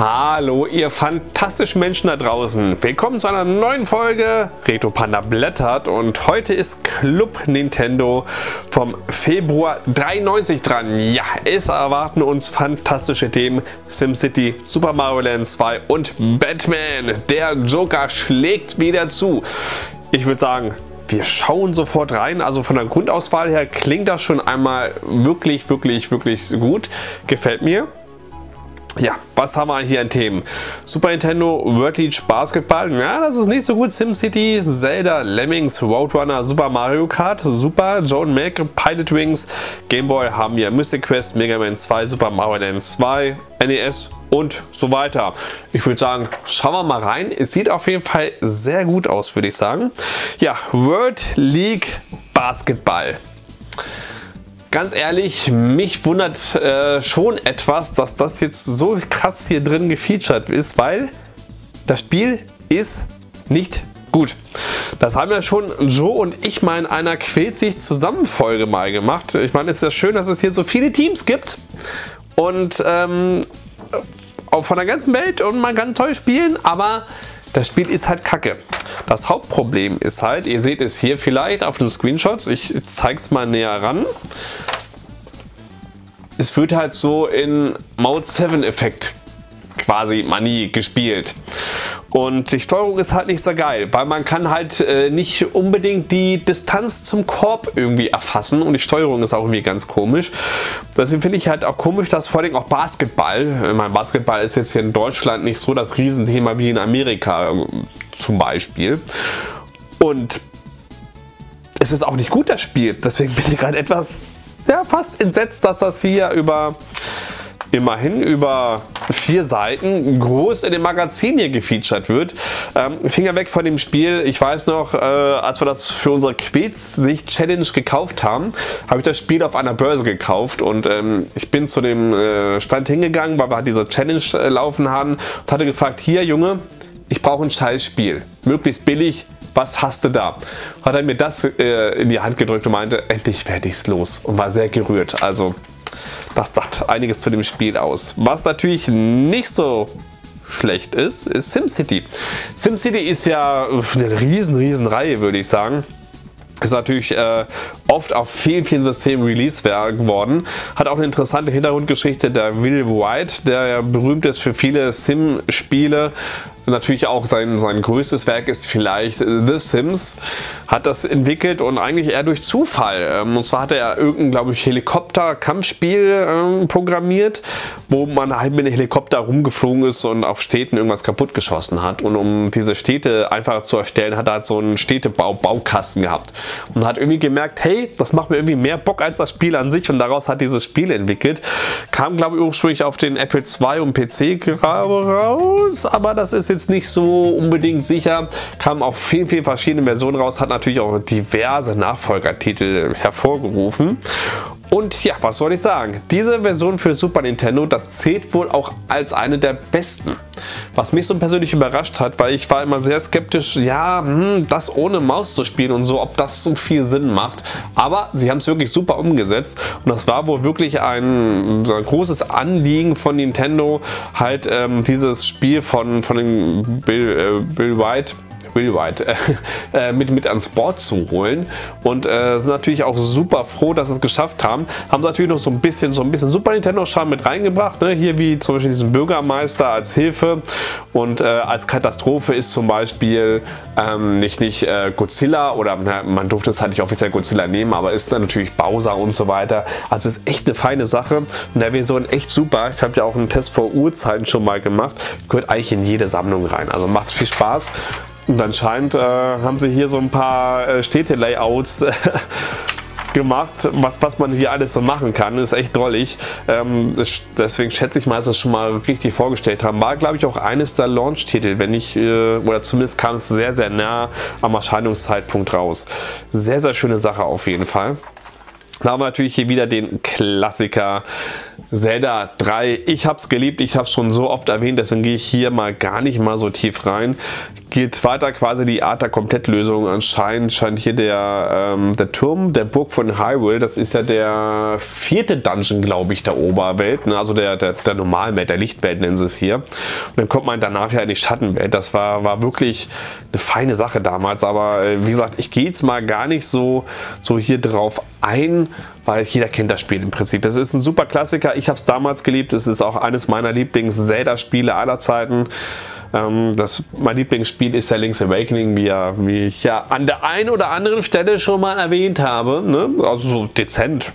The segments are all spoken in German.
Hallo ihr fantastischen Menschen da draußen, willkommen zu einer neuen Folge Retro Panda blättert und heute ist Club Nintendo vom Februar 93 dran. Ja, es erwarten uns fantastische Themen, SimCity, Super Mario Land 2 und Batman. Der Joker schlägt wieder zu. Ich würde sagen, wir schauen sofort rein, also von der Grundauswahl her klingt das schon einmal wirklich gut, gefällt mir. Ja, was haben wir hier an Themen? Super Nintendo, World League Basketball, ja, das ist nicht so gut. SimCity, Zelda, Lemmings, Roadrunner, Super Mario Kart, Super, Joan Mac, Pilot Wings, Game Boy haben wir Mystic Quest, Mega Man 2, Super Mario Land 2, NES und so weiter. Ich würde sagen, schauen wir mal rein. Es sieht auf jeden Fall sehr gut aus, würde ich sagen. Ja, World League Basketball. Ganz ehrlich, mich wundert schon etwas, dass das jetzt so krass hier drin gefeatured ist, weil das Spiel ist nicht gut. Das haben ja schon Joe und ich mal in einer Quält sich zusammen Folge mal gemacht. Ich meine, es ist ja schön, dass es hier so viele Teams gibt und auch von der ganzen Welt und man kann toll spielen, aber das Spiel ist halt kacke. Das Hauptproblem ist halt, ihr seht es hier vielleicht auf den Screenshots, ich zeige es mal näher ran. Es wird halt so in Mode 7 Effekt quasi Money gespielt. Und die Steuerung ist halt nicht so geil, weil man kann halt nicht unbedingt die Distanz zum Korb irgendwie erfassen und die Steuerung ist auch irgendwie ganz komisch. Deswegen finde ich halt auch komisch, dass vor allem auch Basketball, mein Basketball ist jetzt hier in Deutschland nicht so das Riesenthema wie in Amerika zum Beispiel. Und es ist auch nicht gut, das Spiel. Deswegen bin ich gerade etwas, ja, fast entsetzt, dass das hier immerhin über 4 Seiten groß in dem Magazin hier gefeatured wird. Finger weg von dem Spiel. Ich weiß noch, als wir das für unsere Quält-Sich-Challenge gekauft haben, habe ich das Spiel auf einer Börse gekauft und ich bin zu dem Stand hingegangen, weil wir halt diese Challenge laufen haben und hatte gefragt, hier Junge, ich brauche ein scheiß Spiel. Möglichst billig. Was hast du da? Hat er mir das in die Hand gedrückt und meinte, endlich werde ich's los und war sehr gerührt. Also das sagt einiges zu dem Spiel aus. Was natürlich nicht so schlecht ist, ist SimCity. SimCity ist ja eine riesen Reihe, würde ich sagen. Ist natürlich oft auf vielen Systemen released worden. Hat auch eine interessante Hintergrundgeschichte, der Will Wright, der ja berühmt ist für viele Sim-Spiele. Natürlich auch sein größtes Werk ist vielleicht The Sims, hat das entwickelt und eigentlich eher durch Zufall. Und zwar hat er irgendein, glaube ich, Helikopter-Kampfspiel programmiert, wo man halt mit einem Helikopter rumgeflogen ist und auf Städten irgendwas kaputt geschossen hat. Und um diese Städte einfach zu erstellen, hat er halt so einen Städtebaukasten gehabt. Und hat irgendwie gemerkt, hey, das macht mir irgendwie mehr Bock als das Spiel an sich und daraus hat dieses Spiel entwickelt. Kam, glaube ich, ursprünglich auf den Apple II und PC raus, aber das ist jetzt nicht so unbedingt sicher. Kam auf vielen verschiedenen Versionen raus, hat natürlich auch diverse Nachfolgertitel hervorgerufen. Und ja, was soll ich sagen? Diese Version für Super Nintendo, das zählt wohl auch als eine der besten. Was mich so persönlich überrascht hat, weil ich war immer sehr skeptisch, ja, das ohne Maus zu spielen und so, ob das so viel Sinn macht. Aber sie haben es wirklich super umgesetzt und das war wohl wirklich ein großes Anliegen von Nintendo, halt dieses Spiel von dem Will Wright mit ans Board zu holen und sind natürlich auch super froh, dass sie es geschafft haben. Haben sie natürlich noch so ein bisschen Super Nintendo-Charme mit reingebracht, ne? Hier wie zum Beispiel diesen Bürgermeister als Hilfe und als Katastrophe ist zum Beispiel nicht Godzilla oder man durfte es halt nicht offiziell Godzilla nehmen, aber ist dann natürlich Bowser und so weiter. Also ist echt eine feine Sache und der Version echt super. Ich habe ja auch einen Test vor Urzeiten schon mal gemacht. Gehört eigentlich in jede Sammlung rein. Also macht viel Spaß. Und anscheinend haben sie hier so ein paar Städte-Layouts gemacht, was man hier alles so machen kann. Ist echt drollig. Deswegen schätze ich mal, dass sie es schon mal richtig vorgestellt haben. War, glaube ich, auch eines der Launch-Titel, wenn nicht, oder zumindest kam es sehr nah am Erscheinungszeitpunkt raus. Sehr schöne Sache auf jeden Fall. Da haben wir natürlich hier wieder den Klassiker Zelda 3, ich habe es geliebt, ich habe es schon so oft erwähnt, deswegen gehe ich hier mal gar nicht mal so tief rein. Geht weiter quasi die Art der Komplettlösung. Anscheinend scheint hier der Turm der Burg von Hyrule, das ist ja der 4. Dungeon, glaube ich, der Oberwelt, ne? Also der Normalwelt, der Lichtwelt nennen sie es hier. Und dann kommt man danach ja in die Schattenwelt. Das war wirklich eine feine Sache damals, aber wie gesagt, ich gehe jetzt mal gar nicht so hier drauf ein, weil jeder kennt das Spiel im Prinzip. Es ist ein super Klassiker, ich habe es damals geliebt, es ist auch eines meiner Lieblings-Zelda-Spiele aller Zeiten. Mein Lieblingsspiel ist ja Link's Awakening, wie ich ja an der einen oder anderen Stelle schon mal erwähnt habe, ne? Also so dezent.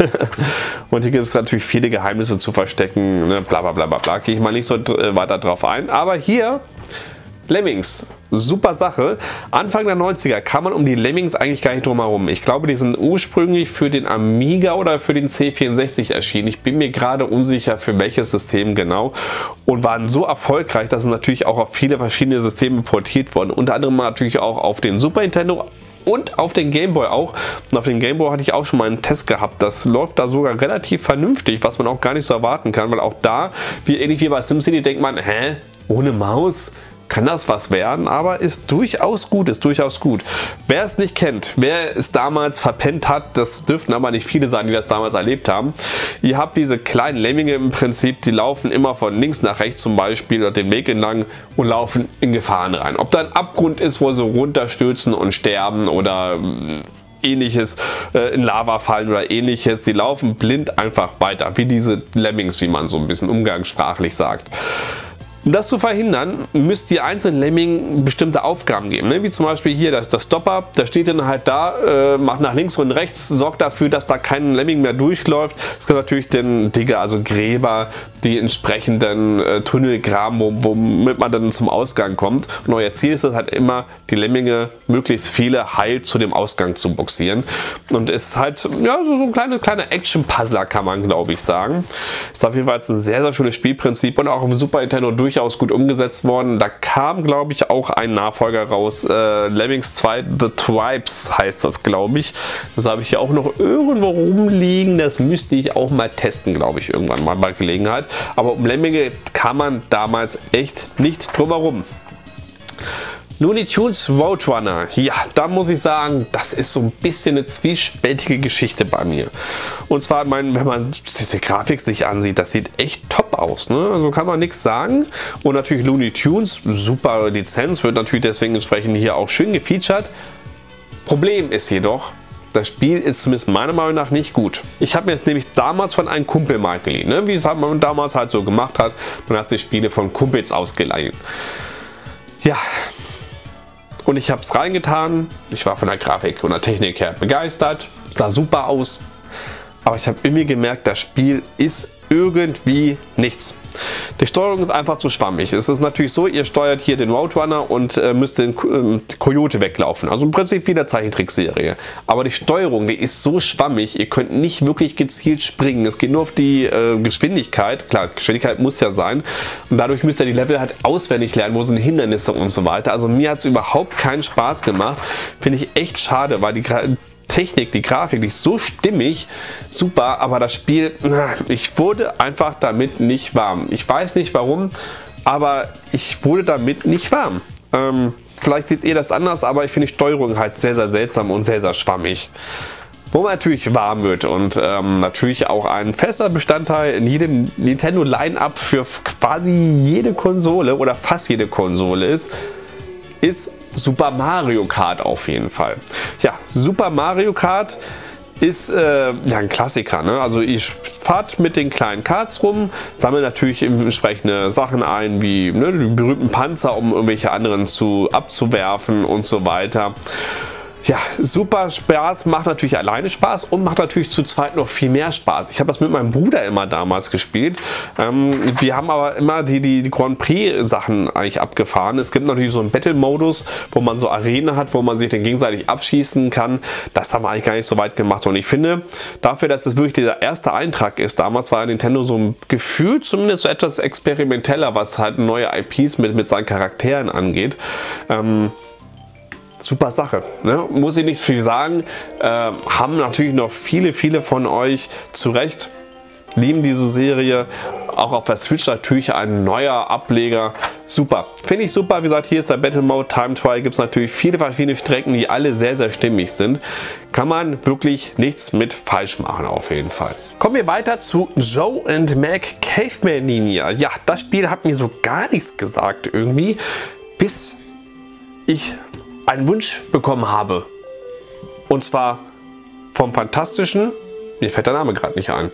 Und hier gibt es natürlich viele Geheimnisse zu verstecken, ne? Bla bla bla bla bla, gehe ich mal nicht so weiter drauf ein, aber hier Lemmings, super Sache. Anfang der 90er kam man um die Lemmings eigentlich gar nicht drum herum. Ich glaube, die sind ursprünglich für den Amiga oder für den C64 erschienen. Ich bin mir gerade unsicher, für welches System genau. Und waren so erfolgreich, dass es natürlich auch auf viele verschiedene Systeme portiert wurden. Unter anderem natürlich auch auf den Super Nintendo und auf den Game Boy auch. Und auf den Game Boy hatte ich auch schon mal einen Test gehabt. Das läuft da sogar relativ vernünftig, was man auch gar nicht so erwarten kann. Weil auch da, ähnlich wie bei SimCity, denkt man, hä, ohne Maus? Kann das was werden, aber ist durchaus gut, Wer es nicht kennt, wer es damals verpennt hat, das dürften aber nicht viele sein, die das damals erlebt haben. Ihr habt diese kleinen Lemminge im Prinzip, die laufen immer von links nach rechts zum Beispiel oder den Weg entlang und laufen in Gefahren rein. Ob da ein Abgrund ist, wo sie runterstürzen und sterben oder ähnliches, in Lava fallen oder ähnliches, die laufen blind einfach weiter, wie diese Lemmings, wie man so ein bisschen umgangssprachlich sagt. Um das zu verhindern, müsst ihr einzelnen Lemmingen bestimmte Aufgaben geben, ne? Wie zum Beispiel hier das Stopper, da steht dann halt da, macht nach links und rechts, sorgt dafür, dass da kein Lemming mehr durchläuft. Es gibt natürlich den Digger, also Gräber, die entsprechenden Tunnel graben, womit man dann zum Ausgang kommt. Und euer Ziel ist es halt immer, die Lemminge, möglichst viele heil zu dem Ausgang zu boxieren. Und es ist halt ja, so ein kleiner Action-Puzzler, kann man glaube ich sagen. Ist auf jeden Fall ein sehr, sehr schönes Spielprinzip und auch im Super Nintendo durchaus gut umgesetzt worden. Da kam glaube ich auch ein Nachfolger raus, Lemmings 2 The Tribes heißt das glaube ich. Das habe ich hier auch noch irgendwo rumliegen, das müsste ich auch mal testen, glaube ich, irgendwann mal bei Gelegenheit. Aber um Lemminge kam man damals echt nicht drum herum. Looney Tunes Roadrunner, ja, da muss ich sagen, das ist so ein bisschen eine zwiespältige Geschichte bei mir. Und zwar, wenn man die Grafik sich ansieht, das sieht echt top aus, ne? Also kann man nichts sagen. Und natürlich Looney Tunes, super Lizenz, wird natürlich deswegen entsprechend hier auch schön gefeatured. Problem ist jedoch, das Spiel ist zumindest meiner Meinung nach nicht gut. Ich habe mir jetzt nämlich damals von einem Kumpel mal geliehen, ne? Wie es man damals halt so gemacht hat. Man hat sich Spiele von Kumpels ausgeliehen. Ja, und ich habe es reingetan. Ich war von der Grafik und der Technik her begeistert. Sah super aus. Aber ich habe irgendwie gemerkt, das Spiel ist irgendwie nichts. Die Steuerung ist einfach zu schwammig. Es ist natürlich so, ihr steuert hier den Roadrunner und müsst den Coyote weglaufen. Also im Prinzip wie der Zeichentrickserie. Aber die Steuerung, die ist so schwammig, ihr könnt nicht wirklich gezielt springen. Es geht nur auf die Geschwindigkeit. Klar, Geschwindigkeit muss ja sein. Und dadurch müsst ihr die Level halt auswendig lernen, wo sind Hindernisse und so weiter. Also mir hat es überhaupt keinen Spaß gemacht. Finde ich echt schade, weil die Technik, die Grafik, die ist so stimmig, super, aber das Spiel, ich wurde einfach damit nicht warm. Ich weiß nicht warum, aber ich wurde damit nicht warm. Vielleicht seht ihr das anders, aber ich finde die Steuerung halt sehr, sehr seltsam und sehr, sehr schwammig. Wo man natürlich warm wird und natürlich auch ein fester Bestandteil in jedem Nintendo Line-Up für quasi jede Konsole oder fast jede Konsole ist Super Mario Kart auf jeden Fall. Ja, Super Mario Kart ist ja ein Klassiker, ne? Also ihr fahrt mit den kleinen Karts rum, sammelt natürlich entsprechende Sachen ein, wie ne, die berühmten Panzer, um irgendwelche anderen abzuwerfen und so weiter. Ja, super Spaß, macht natürlich alleine Spaß und macht natürlich zu zweit noch viel mehr Spaß. Ich habe das mit meinem Bruder immer damals gespielt. Wir haben aber immer die Grand Prix Sachen eigentlich abgefahren. Es gibt natürlich so einen Battle-Modus, wo man so Arenen hat, wo man sich dann gegenseitig abschießen kann. Das haben wir eigentlich gar nicht so weit gemacht. Und ich finde, dafür, dass es wirklich dieser erste Eintrag ist, damals war Nintendo so ein Gefühl zumindest so etwas experimenteller, was halt neue IPs mit seinen Charakteren angeht. Super Sache, ne? Muss ich nicht viel sagen, haben natürlich noch viele von euch zu Recht lieben diese Serie. Auch auf der Switch natürlich ein neuer Ableger. Super. Finde ich super. Wie gesagt, hier ist der Battle Mode. Time Trial gibt es natürlich viele verschiedene Strecken, die alle sehr, sehr stimmig sind. Kann man wirklich nichts mit falsch machen auf jeden Fall. Kommen wir weiter zu Joe and Mac Caveman Ninja. Ja, das Spiel hat mir so gar nichts gesagt irgendwie, bis ich einen Wunsch bekommen habe. Und zwar vom fantastischen, mir fällt der Name gerade nicht ein.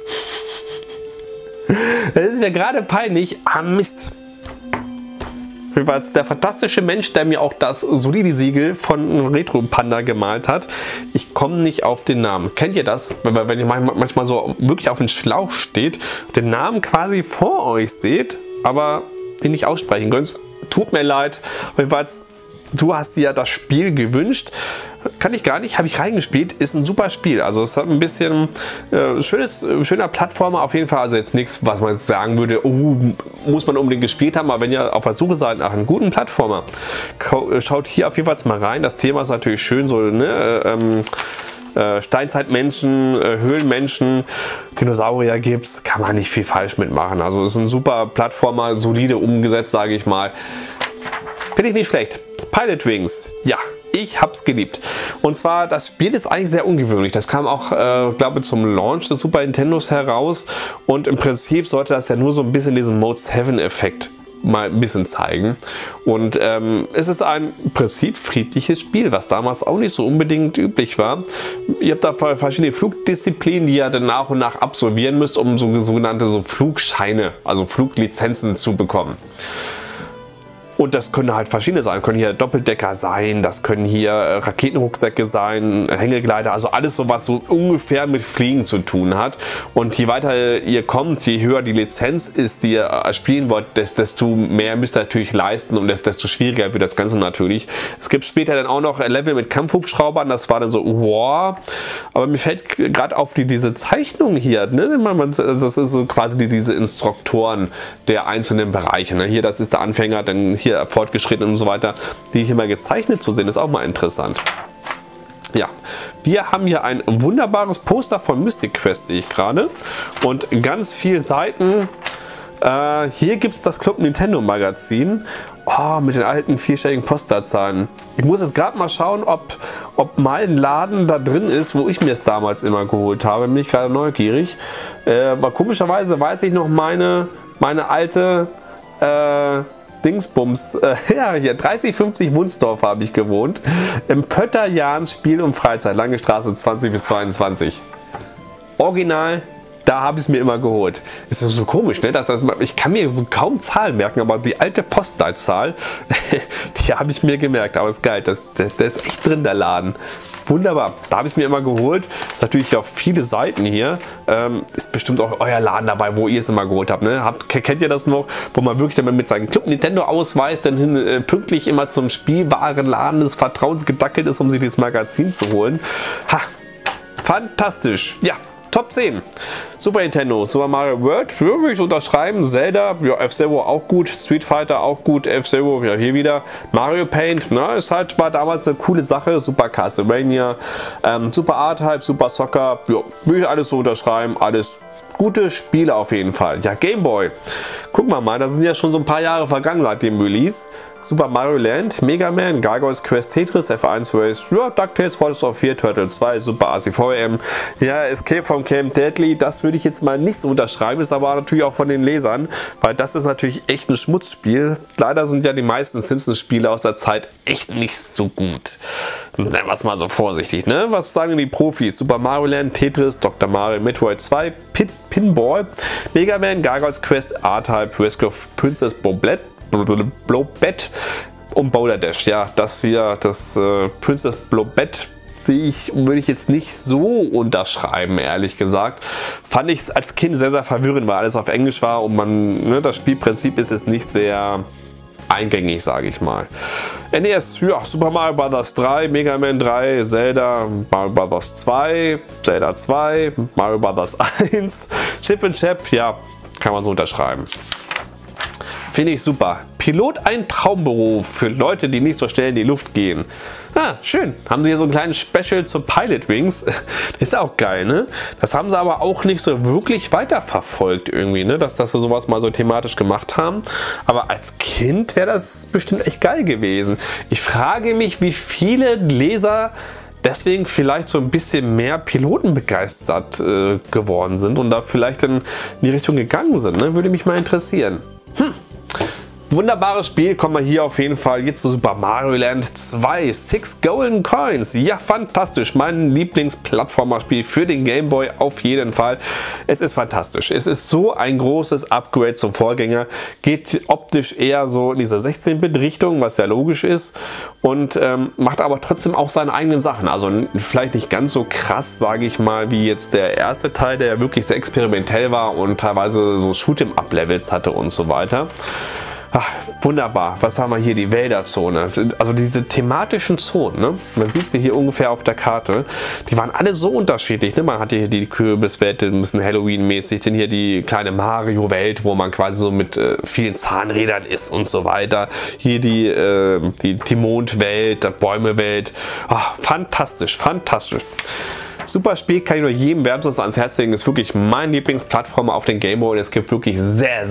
Das ist mir gerade peinlich. Ah, Mist. Jedenfalls der fantastische Mensch, der mir auch das solide Siegel von Retro Panda gemalt hat. Ich komme nicht auf den Namen. Kennt ihr das? Wenn ihr manchmal so wirklich auf den Schlauch steht, den Namen quasi vor euch seht, aber den nicht aussprechen könnt. Tut mir leid. Jedenfalls, du hast dir ja das Spiel gewünscht. Kann ich gar nicht, habe ich reingespielt, ist ein super Spiel. Also es hat ein bisschen schöner Plattformer auf jeden Fall. Also jetzt nichts, was man jetzt sagen würde, oh, muss man unbedingt gespielt haben. Aber wenn ihr auf der Suche seid nach einem guten Plattformer, schaut hier auf jeden Fall mal rein. Das Thema ist natürlich schön, so ne, Steinzeitmenschen, Höhlenmenschen, Dinosaurier gibt's, kann man nicht viel falsch mitmachen. Also es ist ein super Plattformer, solide umgesetzt, sage ich mal. Finde ich nicht schlecht. Pilotwings, ja. Ich habe es geliebt. Und zwar, das Spiel ist eigentlich sehr ungewöhnlich. Das kam auch, glaube ich, zum Launch des Super Nintendos heraus. Und im Prinzip sollte das ja nur so ein bisschen diesen Mode 7 Effekt mal ein bisschen zeigen. Und es ist ein im Prinzip friedliches Spiel, was damals auch nicht so unbedingt üblich war. Ihr habt da verschiedene Flugdisziplinen, die ihr dann nach und nach absolvieren müsst, um sogenannte Flugscheine, also Fluglizenzen zu bekommen. Und das können halt verschiedene sein. Können hier Doppeldecker sein, das können hier Raketenrucksäcke sein, Hängegleiter, also alles so, was so ungefähr mit Fliegen zu tun hat. Und je weiter ihr kommt, je höher die Lizenz ist, die ihr spielen wollt, desto mehr müsst ihr natürlich leisten und desto schwieriger wird das Ganze natürlich. Es gibt später dann auch noch Level mit Kampfhubschraubern, das war dann so, wow. Aber mir fällt gerade auf diese Zeichnung hier, ne? Das ist so quasi diese Instruktoren der einzelnen Bereiche. Ne? Hier, das ist der Anfänger, dann hier fortgeschritten und so weiter, die hier mal gezeichnet zu sehen, ist auch mal interessant. Ja, wir haben hier ein wunderbares Poster von Mystic Quest, sehe ich gerade, und ganz viele Seiten. Hier gibt es das Club Nintendo Magazin, mit den alten vierstelligen Postleitzahlen. Ich muss jetzt gerade mal schauen, ob mein Laden da drin ist, wo ich mir es damals immer geholt habe. Bin ich gerade neugierig. Aber komischerweise weiß ich noch meine alte Dingsbums, ja, hier 3050 Wunsdorf habe ich gewohnt. Im Pötterjahn Spiel und Freizeit, Lange Straße 20 bis 22. Original, da habe ich es mir immer geholt. Ist so komisch, ne? Ich kann mir so kaum Zahlen merken, aber die alte Postleitzahl, die habe ich mir gemerkt. Aber ist geil, der ist echt drin, der Laden. Wunderbar, da habe ich es mir immer geholt. Ist natürlich auf viele Seiten hier. Ist bestimmt auch euer Laden dabei, wo ihr es immer geholt habt. Ne? Kennt ihr das noch? Wo man wirklich dann mit seinem Club Nintendo Ausweis dann pünktlich immer zum Spielwarenladen des Vertrauens gedackelt ist, um sich dieses Magazin zu holen. Ha, fantastisch. Ja. Top 10. Super Nintendo, Super Mario World, würde ich unterschreiben. Zelda, ja, F-Zero auch gut. Street Fighter auch gut. F-Zero, ja, hier wieder. Mario Paint, na, war damals eine coole Sache. Super Castlevania, Super R-Type, Super Soccer, ja, würde ich alles so unterschreiben. Alles gute Spiele auf jeden Fall. Ja, Game Boy. Gucken wir mal, da sind ja schon so ein paar Jahre vergangen seit dem Release. Super Mario Land, Mega Man, Gargoyles Quest, Tetris, F1 Race, ja, DuckTales, Fortress of 4, Turtle 2, Super RC4M, ja, Escape from Camp Deadly, das würde ich jetzt mal nicht so unterschreiben, ist aber natürlich auch von den Lesern, weil das ist natürlich echt ein Schmutzspiel. Leider sind ja die meisten Simpsons-Spiele aus der Zeit echt nicht so gut. Nennen wir es mal so vorsichtig, ne? Was sagen die Profis? Super Mario Land, Tetris, Dr. Mario, Metroid 2, Pinball, Mega Man, Gargoyles Quest, R-Type, Rescue of Princess Blobette und Boulder Dash. Ja, das hier, das Princess Blobette, würde ich jetzt nicht so unterschreiben, ehrlich gesagt. Fand ich es als Kind sehr, sehr verwirrend, weil alles auf Englisch war und das Spielprinzip ist es nicht sehr eingängig, sage ich mal. NES, ja, Super Mario Bros. 3, Mega Man 3, Zelda, Mario Bros. 2, Zelda 2, Mario Bros. 1, Chip and Chap, ja, kann man so unterschreiben. Finde ich super. Pilot ein Traumberuf für Leute, die nicht so schnell in die Luft gehen. Ah, schön. Haben sie hier so einen kleinen Special zu Pilot Wings. Das ist auch geil, ne? Das haben sie aber auch nicht so wirklich weiterverfolgt irgendwie, ne? Dass sie sowas mal so thematisch gemacht haben. Aber als Kind wäre das bestimmt echt geil gewesen. Ich frage mich, wie viele Leser deswegen vielleicht so ein bisschen mehr Piloten begeistert geworden sind und da vielleicht in die Richtung gegangen sind, ne? Würde mich mal interessieren. Wunderbares Spiel, kommen wir hier auf jeden Fall jetzt zu Super Mario Land 2, 6 Golden Coins. Ja, fantastisch, mein Lieblingsplattformerspiel für den Game Boy auf jeden Fall. Es ist fantastisch, es ist so ein großes Upgrade zum Vorgänger, geht optisch eher so in diese 16-Bit Richtung, was ja logisch ist, und macht aber trotzdem auch seine eigenen Sachen. Also vielleicht nicht ganz so krass, sage ich mal, wie jetzt der erste Teil, der wirklich sehr experimentell war und teilweise so Shoot'em-up-Levels hatte und so weiter. Ach, wunderbar. Was haben wir hier? Die Wälderzone. Also diese thematischen Zonen, ne? Man sieht sie hier ungefähr auf der Karte. Die waren alle so unterschiedlich. Ne? Man hatte hier die Kürbiswelt, ein bisschen Halloween-mäßig. Dann hier die kleine Mario-Welt, wo man quasi so mit vielen Zahnrädern ist und so weiter. Hier die Mondwelt, die Bäumewelt. Ach, fantastisch, fantastisch. Super Spiel, kann ich nur jedem wärmstens ans Herz legen. Ist wirklich mein Lieblingsplattformer auf den Game Boy. Und es gibt wirklich sehr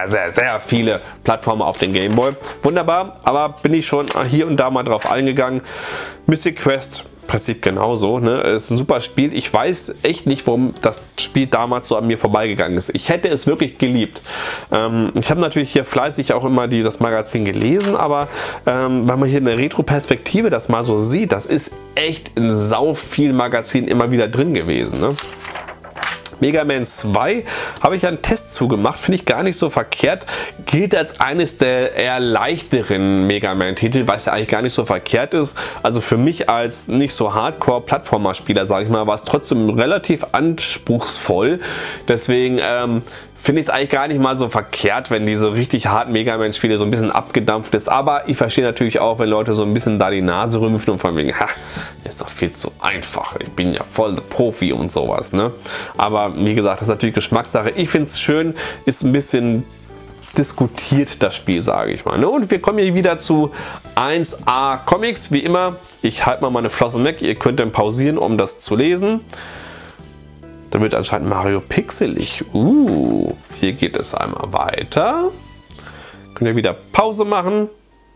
viele Plattformer auf den Game Boy. Wunderbar, aber bin ich schon hier und da mal drauf eingegangen. Mystic Quest, Prinzip genauso. Ne? Ist ein super Spiel. Ich weiß echt nicht, warum das Spiel damals so an mir vorbeigegangen ist. Ich hätte es wirklich geliebt. Ich habe natürlich hier fleißig auch immer das Magazin gelesen, aber wenn man hier in der Retro-Perspektive das mal so sieht, das ist echt in sau vielen Magazinen immer wieder drin gewesen. Ne? Mega Man 2 habe ich einen Test zugemacht, finde ich gar nicht so verkehrt, gilt als eines der eher leichteren Mega Man Titel, was ja eigentlich gar nicht so verkehrt ist. Also für mich als nicht so Hardcore Plattformer-Spieler, sage ich mal, war es trotzdem relativ anspruchsvoll. Deswegen finde ich es eigentlich gar nicht mal so verkehrt, wenn diese richtig harten Mega Man Spiele so ein bisschen abgedampft ist. Aber ich verstehe natürlich auch, wenn Leute so ein bisschen da die Nase rümpfen und von wegen, ha, ist doch viel zu einfach. Ich bin ja voll der Profi und sowas. Ne? Aber wie gesagt, das ist natürlich Geschmackssache. Ich finde es schön, ist ein bisschen diskutiert das Spiel, sage ich mal. Ne? Und wir kommen hier wieder zu 1A Comics. Wie immer, ich halte mal meine Flossen weg. Ihr könnt dann pausieren, um das zu lesen. Da wird anscheinend Mario pixelig. Hier geht es einmal weiter. Könnt ihr wieder Pause machen.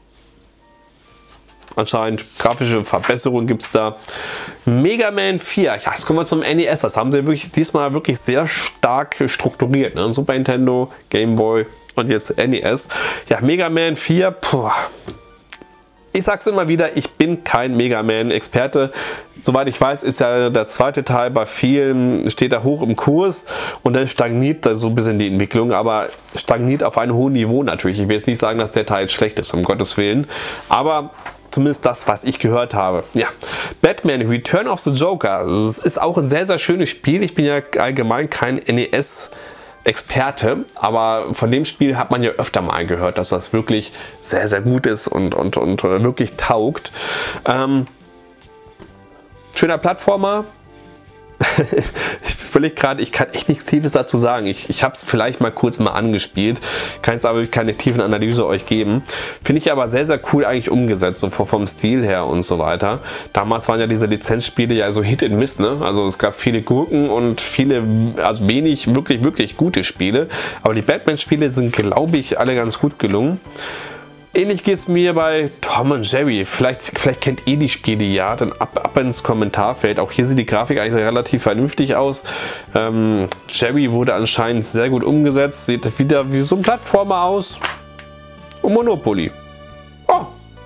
Anscheinend grafische Verbesserungen gibt es da. Mega Man 4. Ja, jetzt kommen wir zum NES. Das haben sie diesmal wirklich sehr stark strukturiert. Ne? Super Nintendo, Game Boy und jetzt NES. Ja, Mega Man 4. Puh. Ich sag's immer wieder, ich bin kein Mega Man-Experte. Soweit ich weiß, ist ja der zweite Teil bei vielen, steht da hoch im Kurs und dann stagniert da so ein bisschen die Entwicklung, aber stagniert auf einem hohen Niveau natürlich. Ich will jetzt nicht sagen, dass der Teil schlecht ist, um Gottes Willen, aber zumindest das, was ich gehört habe. Ja, Batman Return of the Joker, das ist auch ein sehr schönes Spiel. Ich bin ja allgemein kein NES Experte, aber von dem Spiel hat man ja öfter mal gehört, dass das wirklich sehr gut ist und wirklich taugt. Schöner Plattformer. Ich überlege gerade, ich kann echt nichts Tiefes dazu sagen. Ich habe es vielleicht mal kurz angespielt, kann jetzt aber keine tiefen Analyse euch geben. Finde ich aber sehr cool eigentlich umgesetzt, so vom Stil her und so weiter. Damals waren ja diese Lizenzspiele ja so Hit and Miss, ne? Also es gab viele Gurken und viele, also wenig wirklich gute Spiele. Aber die Batman-Spiele sind, glaube ich, alle ganz gut gelungen. Ähnlich geht es mir bei Tom und Jerry. Vielleicht kennt ihr die Spiele ja, dann ab ins Kommentarfeld. Auch hier sieht die Grafik eigentlich relativ vernünftig aus. Jerry wurde anscheinend sehr gut umgesetzt. Sieht wieder wie so ein Plattformer aus. Und Monopoly. Oh.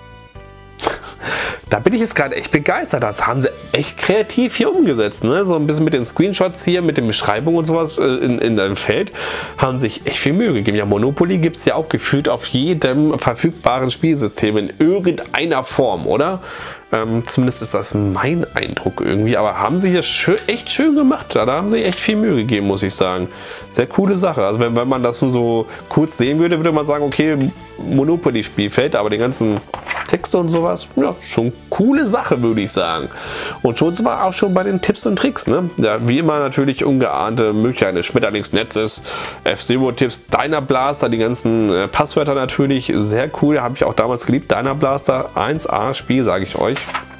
Da bin ich jetzt gerade echt begeistert. Das haben sie echt kreativ hier umgesetzt. Ne? So ein bisschen mit den Screenshots hier, mit den Beschreibungen und sowas in dem Feld. Haben sich echt viel Mühe gegeben. Ja, Monopoly gibt es ja auch gefühlt auf jedem verfügbaren Spielsystem in irgendeiner Form, oder? Zumindest ist das mein Eindruck irgendwie. Aber haben sie hier echt schön gemacht. Da haben sie echt viel Mühe gegeben, muss ich sagen. Sehr coole Sache. Also wenn man das nur so kurz sehen würde, würde man sagen, okay, Monopoly-Spielfeld. Aber den ganzen Texte und sowas. Ja, schon coole Sache, würde ich sagen. Und schon sind wir auch schon bei den Tipps und Tricks. Ne? Ja, wie immer natürlich ungeahnte Möglichkeiten des Schmetterlingsnetzes, F-Zero-Tipps, Dynablaster, die ganzen Passwörter natürlich. Sehr cool, habe ich auch damals geliebt. Dynablaster, 1A-Spiel, sage ich euch.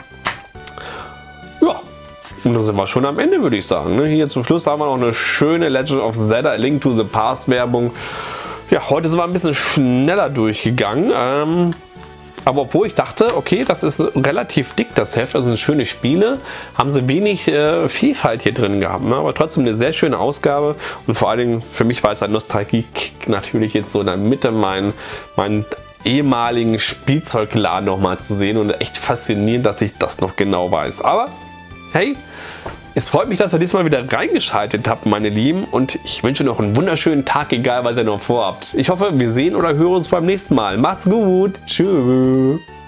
Ja. Und da sind wir schon am Ende, würde ich sagen. Ne? Hier zum Schluss haben wir noch eine schöne Legend of Zelda A Link to the Past Werbung. Ja, heute sind wir ein bisschen schneller durchgegangen. Aber obwohl ich dachte, okay, das ist relativ dick, das Heft, das sind schöne Spiele, haben sie wenig Vielfalt hier drin gehabt. Ne? Aber trotzdem eine sehr schöne Ausgabe. Und vor allen Dingen, für mich war es ein Nostalgie-Kick natürlich jetzt so in der Mitte meinen ehemaligen Spielzeugladen nochmal zu sehen. Und echt faszinierend, dass ich das noch genau weiß. Aber hey, es freut mich, dass ihr diesmal wieder reingeschaltet habt, meine Lieben. Und ich wünsche noch einen wunderschönen Tag, egal was ihr noch vorhabt. Ich hoffe, wir sehen oder hören uns beim nächsten Mal. Macht's gut. Tschüss.